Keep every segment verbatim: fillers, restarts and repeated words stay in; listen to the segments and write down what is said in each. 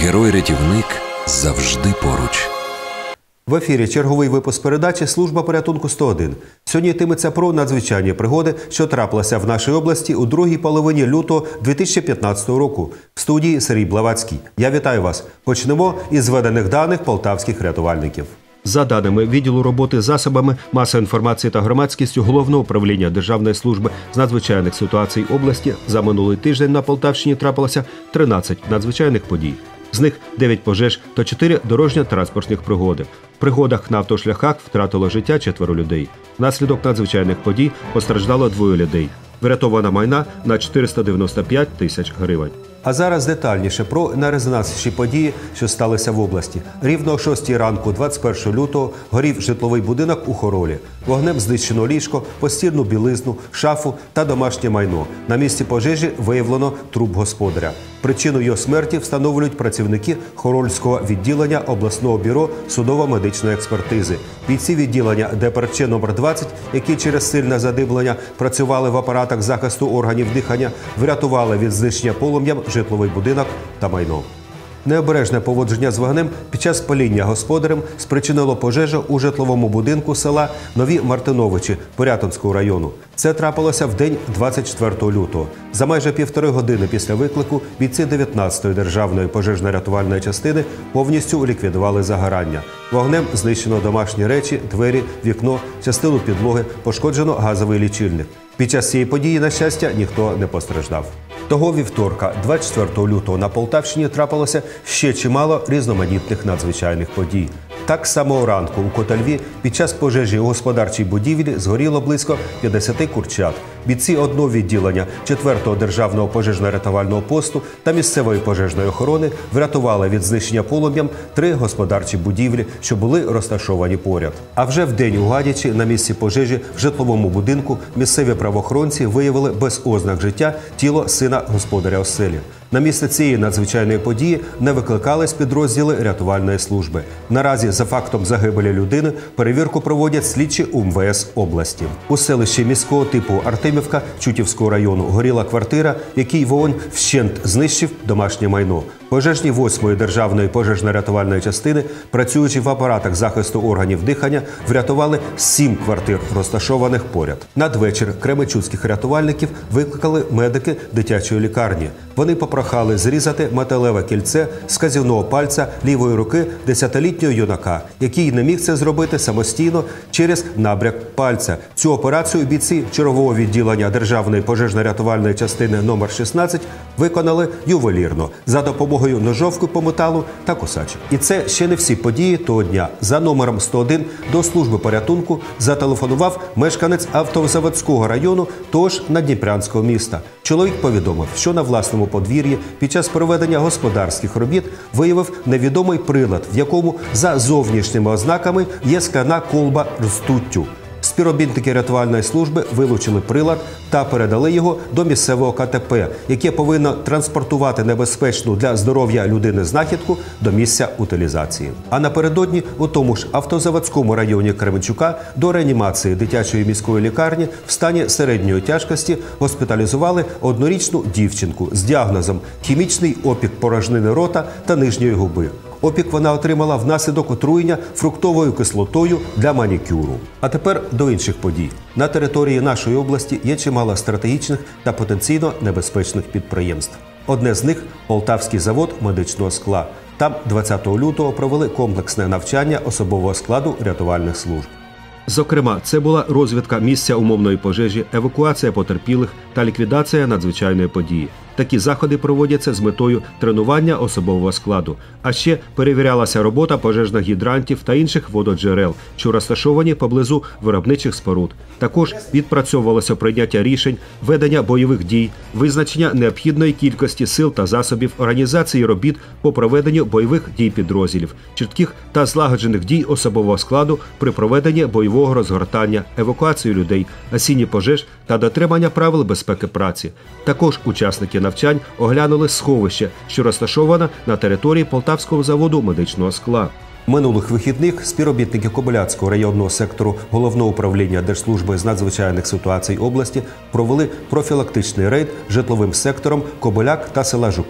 Герой-рятівник завжди поруч. В ефірі черговий випуск передачі «Служба порятунку сто один». Сьогодні йтиметься про надзвичайні пригоди, що трапилися в нашій області у другій половині лютого дві тисячі п'ятнадцятого року. В студії Сергій Блаватський. Я вітаю вас. Почнемо із зведених даних полтавських рятувальників. За даними відділу роботи засобами масової інформації та громадськістю Головного управління Державної служби з надзвичайних ситуацій області, за минулий тиждень на Полтавщині трапилося тринадцять надзвичайних подій. З них дев'ять пожеж та чотири дорожньо-транспортних пригоди. В пригодах на автошляхах втратило життя четверо людей. Внаслідок надзвичайних подій постраждало двоє людей. Врятовано майна на чотириста дев'яносто п'ять тисяч гривень. А зараз детальніше про найрезонансніші події, що сталися в області. Рівно о шостій ранку двадцять першого лютого горів житловий будинок у Хоролі. Вогнем знищено ліжко, постільну білизну, шафу та домашнє майно. На місці пожежі виявлено труп господаря. Причину його смерті встановлюють працівники Хорольського відділення обласного бюро судово-медичної експертизи. Бійці відділення де пе ер че номер двадцять, які через сильне задимлення працювали в апаратах захисту органів дихання, врятували від знищення полум'ям житловий будинок та майно. Необережне поводження з вогнем під час паління господарем спричинило пожежу у житловому будинку села Нові Мартиновичі Порятинського району. Це трапилося в день двадцять четвертого лютого. За майже півтори години після виклику бійці дев'ятнадцятої державної пожежно-рятувальної частини повністю ліквідували загорання. Вогнем знищено домашні речі, двері, вікно, частину підлоги, пошкоджено газовий лічильник. Під час цієї події, на щастя, ніхто не постраждав. Того вівторка, двадцять четвертого лютого, на Полтавщині трапилося ще чимало різноманітних надзвичайних подій. Так само ранку у Котельві під час пожежі у господарчій будівлі згоріло близько п'ятдесят курчат. Бійці одного відділення четвертого державного пожежно-рятувального посту та місцевої пожежної охорони врятували від знищення полум'ям три господарчі будівлі, що були розташовані поряд. А вже в день у Гадячі на місці пожежі в житловому будинку місцеві правоохоронці виявили без ознак життя тіло сина господаря оселі. На місце цієї надзвичайної події не викликались підрозділи рятувальної служби. Наразі за фактом загибелі людини перевірку проводять слідчі у ем ве ес області. У селищі міського типу Артемівка Чутівського району горіла квартира, в якій вогонь вщент знищив домашнє майно. Пожежні восьмої державної пожежно-рятувальної частини, працюючи в апаратах захисту органів дихання, врятували сім квартир, розташованих поряд. Надвечір кременчуцьких рятувальників викликали медики дитячої лікарні. Вони попрохали зрізати металеве кільце з вказівного пальця лівої руки десятилітнього юнака, який не міг це зробити самостійно через набряк пальця. Цю операцію бійці чергового відділення Державної пожежно-рятувальної частини номер шістнадцять виконали ювелірно за допомогою ножовки по металу та косачок. І це ще не всі події того дня. За номером сто один до служби порятунку зателефонував мешканець Автозаводського району, тож Надніпрянського міста. Чоловік повідомив, що на власному подвір'ї під час проведення господарських робіт виявив невідомий прилад, в якому за зовнішніми ознаками є скляна колба з ртуттю. Співробітники рятувальної служби вилучили прилад та передали його до місцевого ка те пе, яке повинно транспортувати небезпечну для здоров'я людини знахідку до місця утилізації. А напередодні у тому ж Автозаводському районі Кременчука до реанімації дитячої міської лікарні в стані середньої тяжкості госпіталізували однорічну дівчинку з діагнозом хімічний опік порожнини рота та нижньої губи. Опік вона отримала внаслідок отруєння фруктовою кислотою для манікюру. А тепер до інших подій. На території нашої області є чимало стратегічних та потенційно небезпечних підприємств. Одне з них – Полтавський завод медичного скла. Там двадцятого лютого провели комплексне навчання особового складу рятувальних служб. Зокрема, це була розвідка місця умовної пожежі, евакуація потерпілих та ліквідація надзвичайної події. Такі заходи проводяться з метою тренування особового складу. А ще перевірялася робота пожежних гідрантів та інших вододжерел, що розташовані поблизу виробничих споруд. Також відпрацьовувалося прийняття рішень, ведення бойових дій, визначення необхідної кількості сил та засобів, організації робіт по проведенню бойових дій підрозділів, чітких та злагоджених дій особового складу при проведенні бойового розгортання, евакуації людей, гасінні пожеж та дотримання правил безпеки праці. Також учасники навчань оглянули сховище, що розташоване на території Полтавського заводу медичного скла. Минулих вихідних співробітники Кобиляцького районного сектору Головного управління Держслужби з надзвичайних ситуацій області провели профілактичний рейд житловим сектором Кобиляк та села Жуки.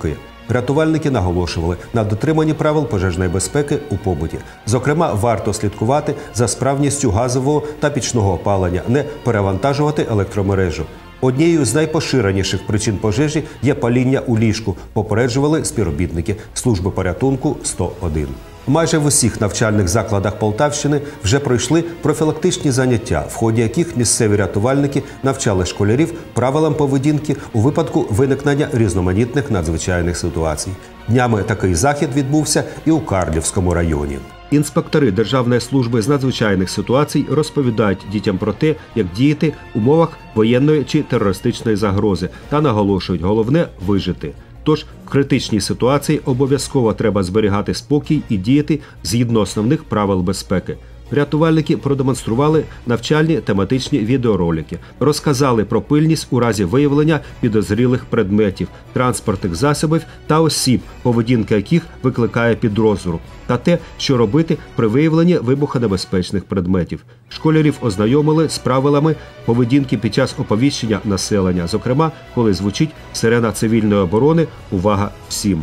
Рятувальники наголошували на дотриманні правил пожежної безпеки у побуті. Зокрема, варто слідкувати за справністю газового та пічного опалення, не перевантажувати електромережу. Однією з найпоширеніших причин пожежі є паління у ліжку, попереджували співробітники служби порятунку сто один. Майже в усіх навчальних закладах Полтавщини вже пройшли профілактичні заняття, в ході яких місцеві рятувальники навчали школярів правилам поведінки у випадку виникнення різноманітних надзвичайних ситуацій. Днями такий захід відбувся і у Карлівському районі. Інспектори Державної служби з надзвичайних ситуацій розповідають дітям про те, як діяти в умовах воєнної чи терористичної загрози та наголошують, головне – вижити. Тож в критичній ситуації обов'язково треба зберігати спокій і діяти згідно основних правил безпеки. Рятувальники продемонстрували навчальні тематичні відеоролики, розказали про пильність у разі виявлення підозрілих предметів, транспортних засобів та осіб, поведінка яких викликає підозру, та те, що робити при виявленні вибухонебезпечних предметів. Школярів ознайомили з правилами поведінки під час оповіщення населення, зокрема, коли звучить сирена цивільної оборони «Увага всім!».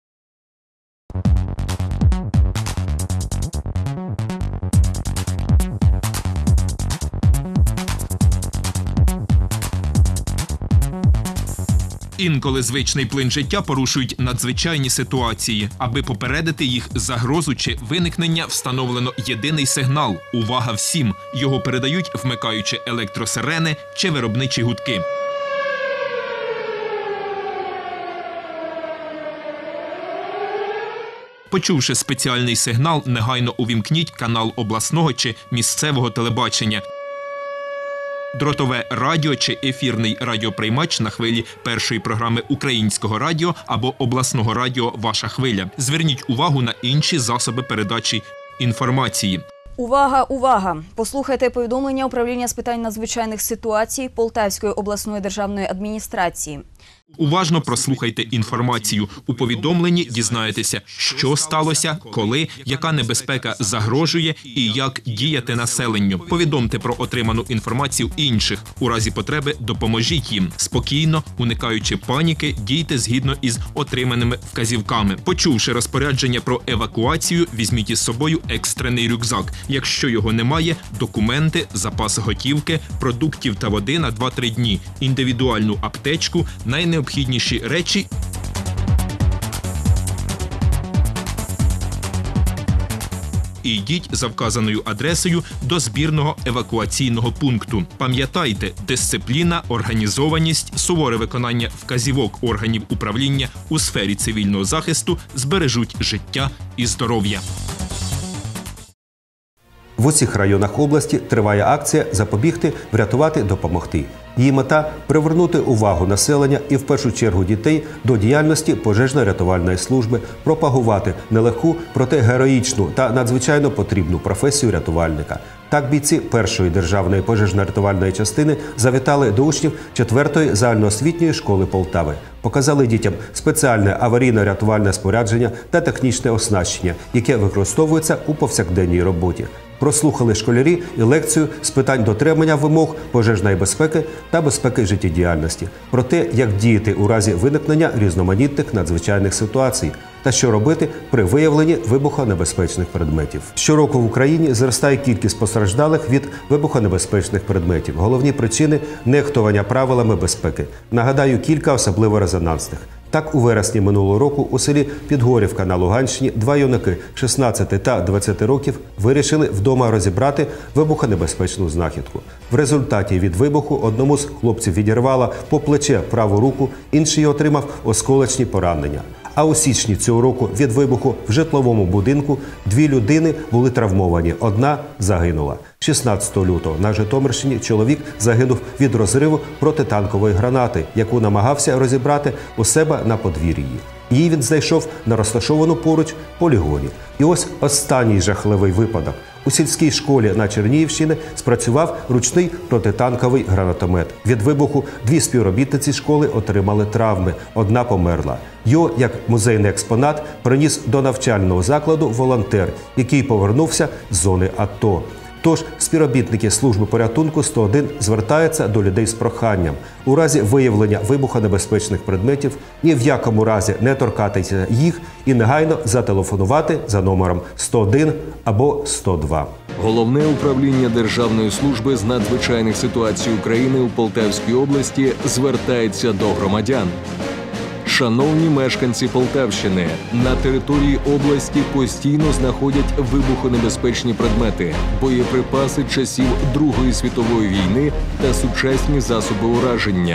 Інколи звичний плин життя порушують надзвичайні ситуації. Аби попередити їх загрозу чи виникнення, встановлено єдиний сигнал – «Увага всім!». Його передають, вмикаючи електросирени чи виробничі гудки. Почувши спеціальний сигнал, негайно увімкніть канал обласного чи місцевого телебачення, дротове радіо чи ефірний радіоприймач на хвилі першої програми українського радіо або обласного радіо «Ваша хвиля». Зверніть увагу на інші засоби передачі інформації. Увага, увага! Послухайте повідомлення Управління з питань надзвичайних ситуацій Полтавської обласної державної адміністрації. Уважно прослухайте інформацію. У повідомленні дізнаєтеся, що сталося, коли, яка небезпека загрожує і як діяти населенню. Повідомте про отриману інформацію інших. У разі потреби допоможіть їм. Спокійно, уникаючи паніки, дійте згідно із отриманими вказівками. Почувши розпорядження про евакуацію, візьміть із собою екстрений рюкзак. Якщо його немає, документи, запас готівки, продуктів та води на два-три дні, індивідуальну аптечку, найнеобхідніші речі і йдіть за вказаною адресою до збірного евакуаційного пункту. Пам'ятайте, дисципліна, організованість, суворе виконання вказівок органів управління у сфері цивільного захисту збережуть життя і здоров'я. В усіх районах області триває акція «Запобігти, врятувати, допомогти». Її мета – привернути увагу населення і в першу чергу дітей до діяльності пожежно-рятувальної служби, пропагувати нелегку, проте героїчну та надзвичайно потрібну професію рятувальника. Так бійці першої державної пожежно-рятувальної частини завітали до учнів четвертої загальноосвітньої школи Полтави. Показали дітям спеціальне аварійно-рятувальне спорядження та технічне оснащення, яке використовується у повсякденній роботі. Прослухали школярі і лекцію з питань дотримання вимог пожежної безпеки та безпеки життєдіяльності, про те, як діяти у разі виникнення різноманітних надзвичайних ситуацій та що робити при виявленні вибухонебезпечних предметів. Щороку в Україні зростає кількість постраждалих від вибухонебезпечних предметів. Головні причини – нехтування правилами безпеки. Нагадаю, кілька особливо резонансних. Так, у вересні минулого року у селі Підгорівка на Луганщині два юнаки шістнадцяти та двадцяти років вирішили вдома розібрати вибухонебезпечну знахідку. В результаті від вибуху одному з хлопців відірвало по плече праву руку, інший отримав осколочні поранення. А у січні цього року від вибуху в житловому будинку дві людини були травмовані, одна загинула. шістнадцятого лютого на Житомирщині чоловік загинув від розриву протитанкової гранати, яку намагався розібрати у себе на подвір'ї. Її він знайшов на розташовану поруч полігоні. І ось останній жахливий випадок. У сільській школі на Чернігівщині спрацював ручний протитанковий гранатомет. Від вибуху дві співробітниці школи отримали травми, одна померла. Його, як музейний експонат, приніс до навчального закладу волонтер, який повернувся з зони АТО. Тож співробітники служби порятунку сто один звертаються до людей з проханням. У разі виявлення вибухонебезпечних предметів ні в якому разі не торкатися їх і негайно зателефонувати за номером сто один або сто два. Головне управління Державної служби з надзвичайних ситуацій України у Полтавській області звертається до громадян. Шановні мешканці Полтавщини, на території області постійно знаходять вибухонебезпечні предмети, боєприпаси часів Другої світової війни та сучасні засоби ураження.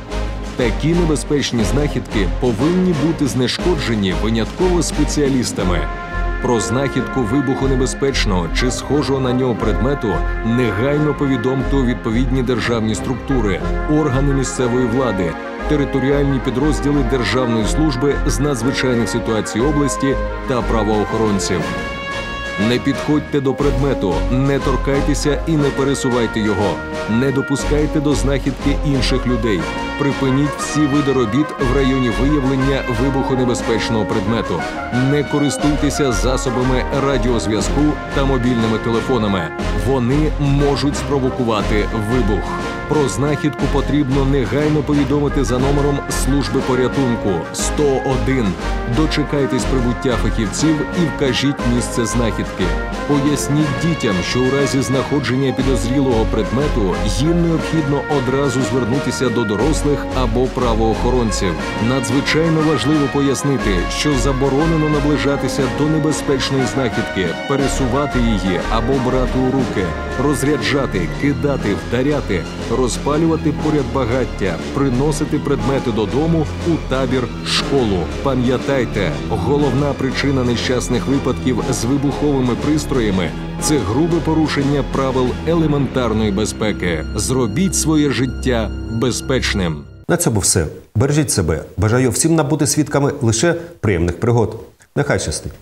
Такі небезпечні знахідки повинні бути знешкоджені винятково спеціалістами. Про знахідку вибухонебезпечного чи схожого на нього предмету негайно повідомте у відповідні державні структури, органи місцевої влади, територіальні підрозділи Державної служби з надзвичайних ситуацій області та правоохоронців. Не підходьте до предмету, не торкайтеся і не пересувайте його. Не допускайте до знахідки інших людей. Припиніть всі види робіт в районі виявлення вибухонебезпечного предмету. Не користуйтеся засобами радіозв'язку та мобільними телефонами. Вони можуть спровокувати вибух. Про знахідку потрібно негайно повідомити за номером служби порятунку сто один. Дочекайтесь прибуття фахівців і вкажіть місце знахідки. Поясніть дітям, що у разі знаходження підозрілого предмету їм необхідно одразу звернутися до дорослих або правоохоронців. Надзвичайно важливо пояснити, що заборонено наближатися до небезпечної знахідки, пересувати її або брати у руки, розряджати, кидати, вдаряти, розпалювати поряд багаття, приносити предмети додому, у табір, школу. Пам'ятайте, головна причина нещасних випадків з вибуховими пристроями – це грубе порушення правил елементарної безпеки. Зробіть своє життя безпечним. На цьому все. Бережіть себе. Бажаю всім набути свідками лише приємних пригод. Нехай щастить.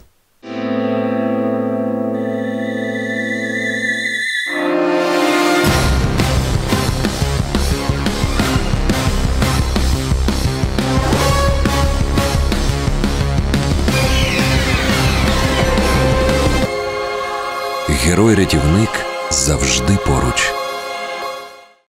Герой-рятівник завжди поруч.